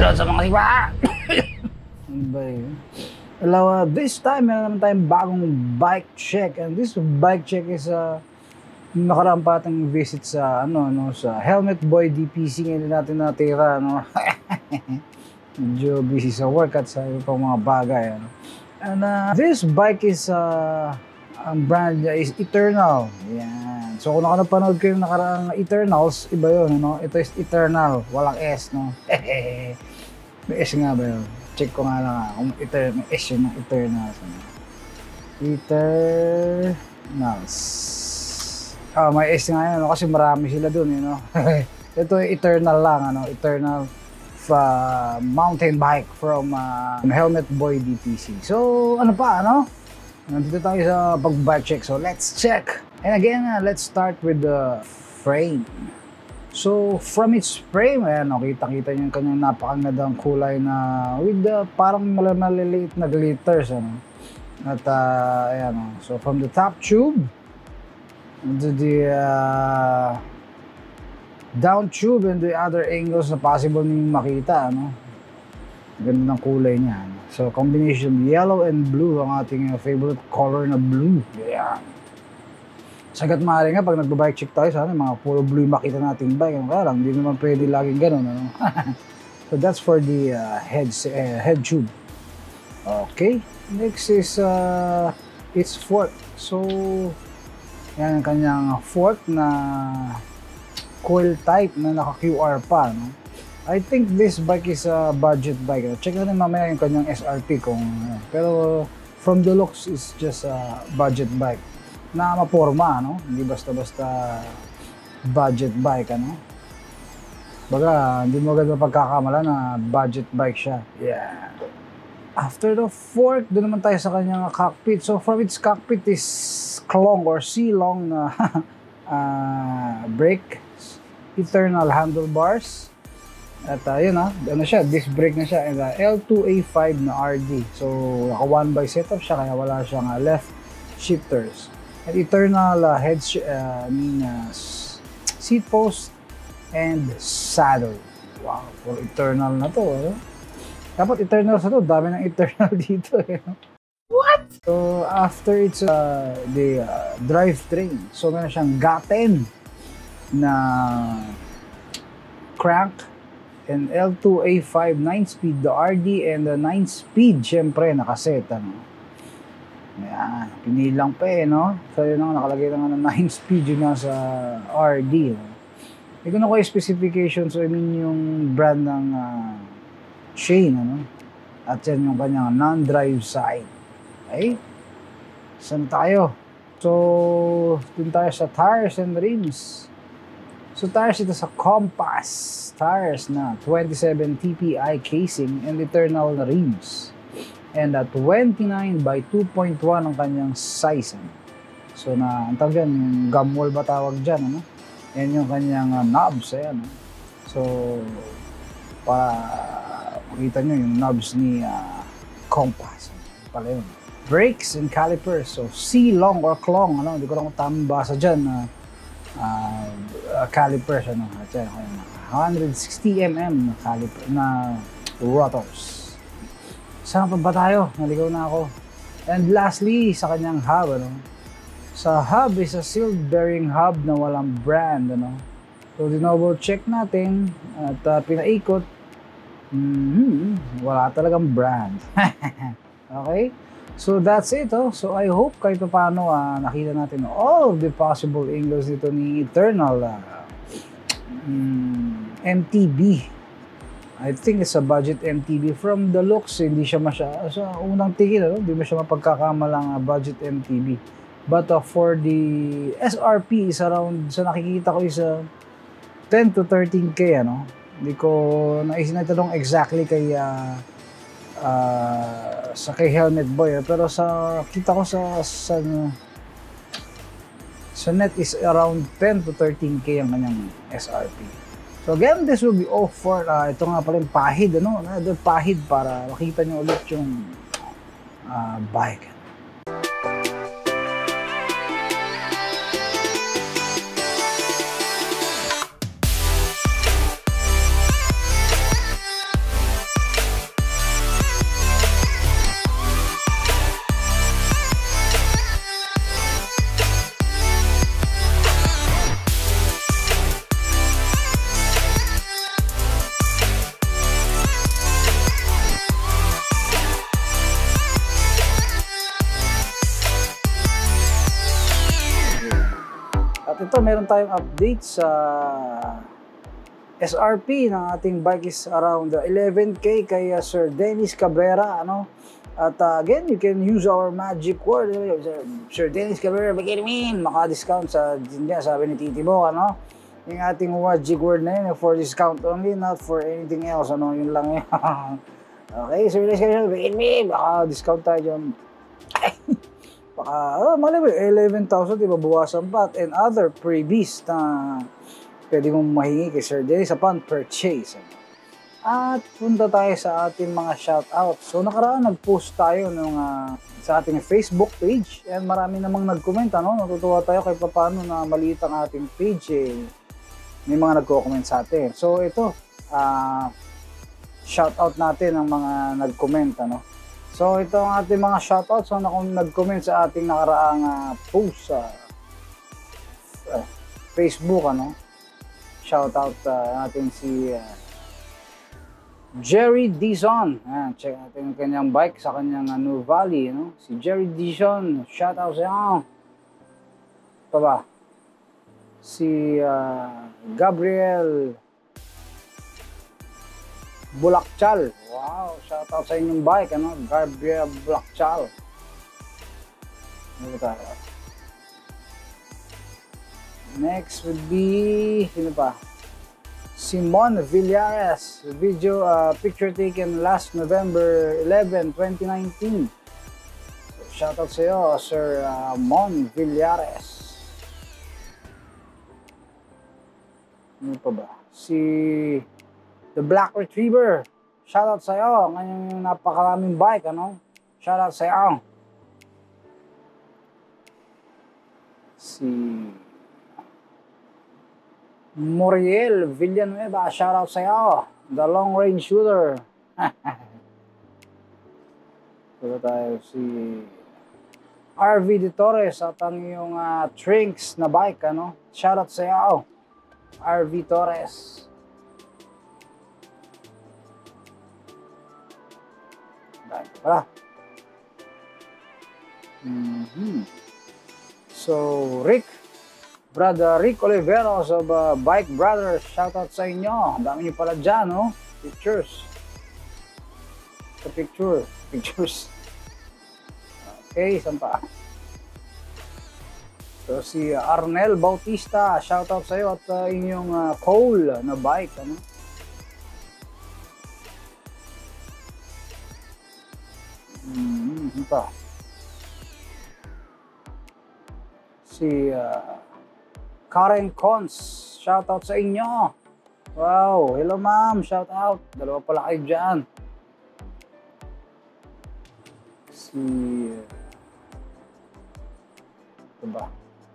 Hello sa mga sipa! Ano ba yun? Hello, this time meron naman tayong bagong bike check, and this bike check is nakaraan pa ating visit sa sa Helmet Boy DPC. Ngayon natin natira, medyo busy sa work at sa iba pang mga bagay, and this bike is ang brand niya is Eternal. Yan. So kung nakapanood kayo nakaraang Eternals, iba yun, ito is Eternal, walang S, may S nga ba yun? Check ko nga lang kung may S yun ng Eternals. Eternals. May S nga yun, kasi marami sila dun, Ito Eternal lang, Eternal mountain bike from Helmet Boy DPC. So, nandito tayo sa pag-bike check. So, let's check. And again, let's start with the frame. So, from its frame, ayan, kita-kita niyo yung kanyang napakagandang kulay na with the parang maliliit na glitters, At, ayan, so from the top tube to the down tube and the other angles na possible ninyong makita, Ganda ng kulay niya, So, combination yellow and blue ang ating favorite color na blue. Yeah. Sagat maaari nga pag nagba-bike check tayo, sana mga puro blue makita nating bike. Kaya lang, hindi naman pwede laging ganun, So, that's for the head tube. Okay. Next is its fork. So, yan ang kanyang fork na coil type na naka-QR pa, I think this bike is a budget bike. Check natin mamaya yung kanyang SRP kung pero from the looks is just a budget bike na maporma, Hindi basta-basta budget bike, Baga, hindi mo agad mapagkakamala na budget bike siya. Yeah. After the fork, doon naman tayo sa kanyang cockpit. So from its cockpit is Klong or C-long na brake, Eternal handlebars. At yun siya, disc brake na siya, and L2A5 na RD. So naka 1x setup siya, kaya wala siyang left shifters. At Eternal seat post and saddle. Wow, for Eternal na to, Dapat Eternal sa to, dami ng Eternal dito, What? So after it's the drivetrain, so meron siyang GA10 na crank, and L2A5 9-speed, the RD, and the 9-speed, syempre, nakaset, Ayan, pinilang pa So yun nakalagay lang ng 9-speed yun nasa RD, Hindi ko na kayo specification, so I mean yung brand ng chain, At yan yung kanyang non-drive side. Okay? Saan tayo? So, dun tayo sa tires and rims. So tires ito sa Compass tires na 27 TPI casing and Eternal na rims. And 29 by 2.1 ang kanyang size. So ang tawag dyan, yung gum wall ba tawag dyan, Yan yung kanyang knobs, ayan. So para makita nyo yung knobs ni Compass. Pala yun. Brakes and calipers. So C-long or Klong, Hindi ko lang tamang basa dyan calipers, 160mm na caliper na rotors. Saan pa ba tayo? Naligaw na ako. And lastly, sa kanyang hub, Sa hub is a sealed bearing hub na walang brand, So dinoble check natin at pinaikot. Wala talagang brand. Okay? So that's it, So I hope kahit paano nakita natin all of the possible angles dito ni Eternal MTB. I think it's a budget MTB. From the looks, hindi siya sa unang tingin, hindi mo siya mapagkakamalang budget MTB. But for the SRP is around, sa nakikita ko is 10 to 13K, Hindi ko naitanong exactly kay kay Helmet Boy, pero sa kita ko sa net is around 10 to 13K ang kanyang SRP. So again, this will be all for ito nga pala yung pahid, another pahid para makita nyo ulit yung bike. At ito, meron tayong update sa SRP ng ating bike is around 11K kay Sir Dennis Cabrera, ano? At again, you can use our magic word. Sir Dennis Cabrera, begin maka-discount sa sabi ni Titi Mo, ano? Yung ating magic word na yun, for discount only, not for anything else, ano? Yun lang yun. Okay, Sir Dennis Cabrera, begin maka-discount tayo dyan. Baka, mali mo, 11,000, diba, buwasan pa, and other freebies na pwede mong mahingi kay Sir Dennis upon purchase. At punta tayo sa ating mga shoutout. So nakaraan nag-post tayo sa ating Facebook page and marami namang nag-comment. Ano? Natutuwa tayo kay paano na maliit ang ating page. May mga nagko-comment sa atin. So ito, shoutout natin ang mga nag-comment. Ano? So ito ang ating mga shoutout. So nag-comment sa ating nakaraang post sa Facebook. Ano? Shoutout natin si Jerry Dizon. Check natin yung kanyang bike sa kanyang New Valley. No? Si Jerry Dizon, shoutout sa iyo. Ito ba? Si Gabriel Bulakchal. Wow, shoutout sa inyong bike. Ano? Gabriel Bulakchal. Ano tayo? Next would be, sino pa? Simon Villares. Video, picture taken last November 11, 2019. So, shoutout sa iyo, Sir Mon Villares. Ano pa ba? Si The Black Retriever. Shoutout sa iyo. Ngayon yung napakaraming bike, ano? Shoutout sa iyo. Si Moriel Villanueva, shoutout sa iyo. The Long Range Shooter. Ito tayo si RV De Torres at ang iyong Trinks na bike, ano? Shoutout sa iyo, RV Torres. Dahil pala. So, Brother Rick Oliveros of Bike Brothers, shoutout sa inyo. Ang dami niyo pala dyan, no? Pictures. Pictures. Okay, saan pa? So, si Arnel Bautista, shoutout sa iyo at inyong Cole na bike, ano? Ito. Si Karen Cons, shoutout sa inyo. Wow, hello ma'am, shoutout. Dalawa pala kayo dyan. Si ito ba?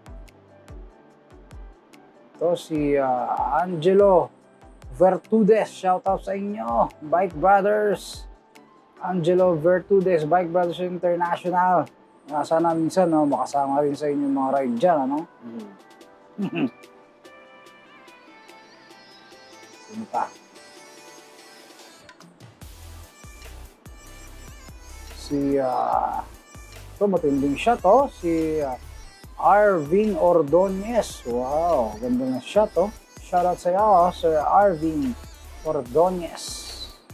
Ito si Angelo Vertudes, shoutout sa inyo. Bike Brothers. Angelo Vertudes, Bike Brothers International. Sana minsan makasama rin sa inyong mga ride dyan, ano? Sino pa? Si ito matinding shot, si Arvin Ordonez. Wow, ganda na shot, shoutout sa iyo, Sir Arvin Ordonez.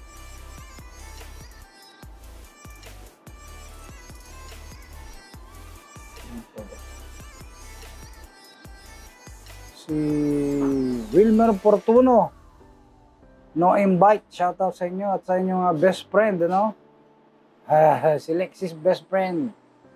Si Wilmer Portuno, No Invite, shoutout sa inyo at sa inyong best friend, ano? Si Lexis best friend.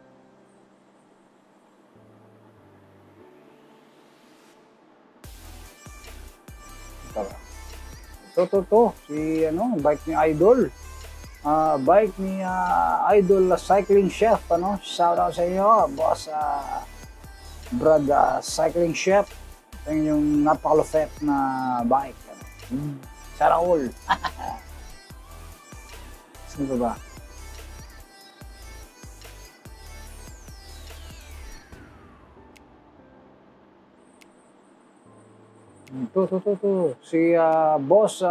Ito, si bike ni Idol. Bike ni Idol Cycling Chef, ano? Shoutout sa inyo, boss Brad Cycling Chef. Ito yung napakalupet na bike. Sana all. Sino ba? Ito. Si boss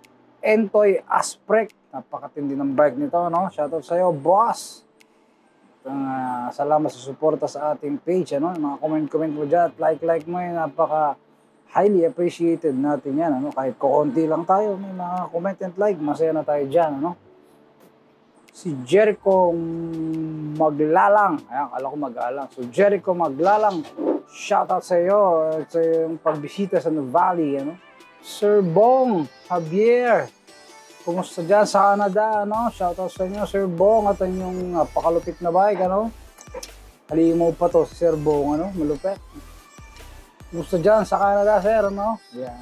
Entoy Asprek. Napakatindi ng bike nito, no? Shoutout sa'yo, boss. Salamat sa suporta sa ating page, ano? Mga comment mo dyan at like mo yun, napaka highly appreciated natin yan, ano? Kahit kukunti lang tayo, may mga comment and like, masaya na tayo dyan, ano? Si Jericho Maglalang, ayan, kala ko mag-alang. So Jericho Maglalang, shoutout sa iyo sa iyong pagbisita sa Nuvali, ano? Sir Bong Javier, kumusta dyan sa Canada, ano? Shoutout sa inyo, Sir Bong, at ang inyong napakalupit na bike, ano? Halimaw pa to, si Sir Bong, ano? Malupit. Kumusta dyan sa Canada, sir, ano? Yan.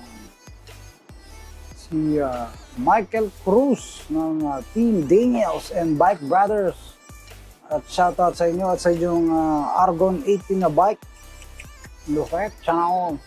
Si Michael Cruz ng Team Daniels and Bike Brothers. At shoutout sa inyo at sa inyong Argon 18 na bike. Lupit, ciao.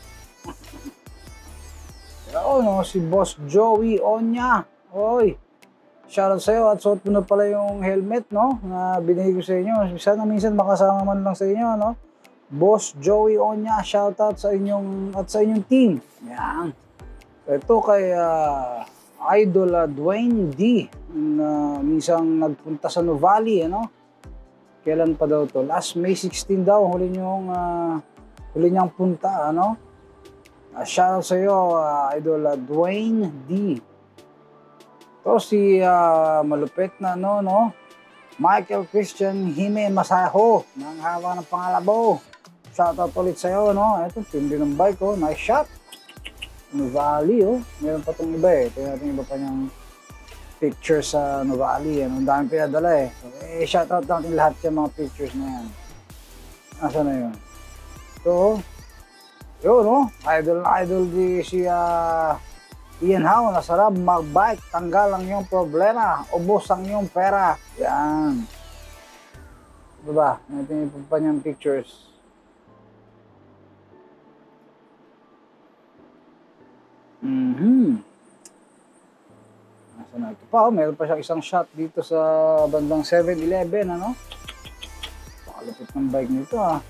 Oo, no, si Boss Joey Onya. Oy, shoutout sa iyo at suot mo na pala yung helmet, no, na binigay ko sa inyo. Sana minsan makasama man lang sa inyo, no. Boss Joey Onya, shoutout sa inyong at sa inyong team. Yan. Ito kay Idol Dwayne D na minsan nagpunta sa Nuvali, ano. Kailan pa daw to? Last May 16 daw huli niyang punta, ano. Shoutout sa iyo, Idol Dwayne D. Ito si malupit na no, Michael Christian Hime Masaho ng hawa ng Pangalabo. Shoutout ulit sa iyo, no. Ito, tindi ng bike, oh. Nice shot. Nuvali, oh. Meron pa itong iba, eh. Tingnan natin iba pa niyang picture sa Nuvali. Ang daming pinadala, eh. Shoutout natin lahat yung mga pictures na yan. Asa na yun? Ito, yun, no. Idol di si Ian Howe, nasarap mag-bike, tanggal ang iyong problema, ubos ang iyong pera. Yan. Diba? Natin ipa pa niyang pictures. Nasa na ito pa, oh. Meron pa siyang isang shot dito sa bandang 7-Eleven, ano? Pakalapit ng bike nito, ah.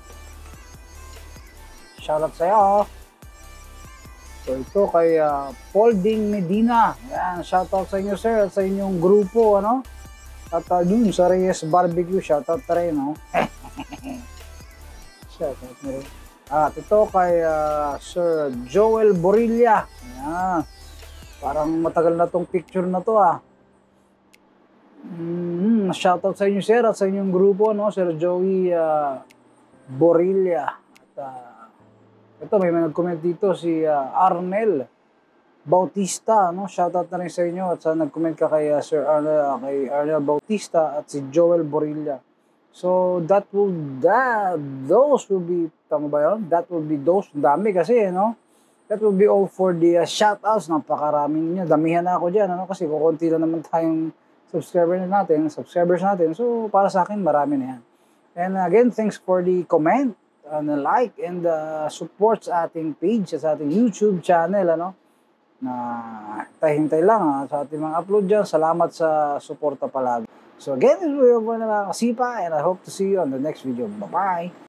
Shoutout sa'yo. So ito kay Paulding Medina. Yan, shoutout sa inyo, sir, at sa inyong grupo, ano? At dun sa Reyes Barbecue, shoutout na rin, no? Shoutout na rin. At ito kay Sir Joel Borilla. Yan. Parang matagal na tong picture na to, ah. Shoutout sa inyo, sir, at sa inyong grupo, no? Sir Joey Borilla. At ito, may nag-comment dito si Arnel Bautista, no? Shoutout na rin sa inyo at sa nag-comment ka kay Arnel Bautista at si Joel Borilla. So those will be, tama ba yun? That will be those, dami kasi, no? That will be all for the shoutouts. Napakaraming nyo, damihan na ako dyan, ano? Kasi kukunti lang naman tayong subscribers natin. So para sa akin, marami na yan. And again, thanks for the comment, like and support sa ating page, sa ating YouTube channel, ano, na hintay lang sa ating mga upload dyan. Salamat sa suporta palagi. So again, this is Will, mga kasipa, and I hope to see you on the next video. Bye-bye!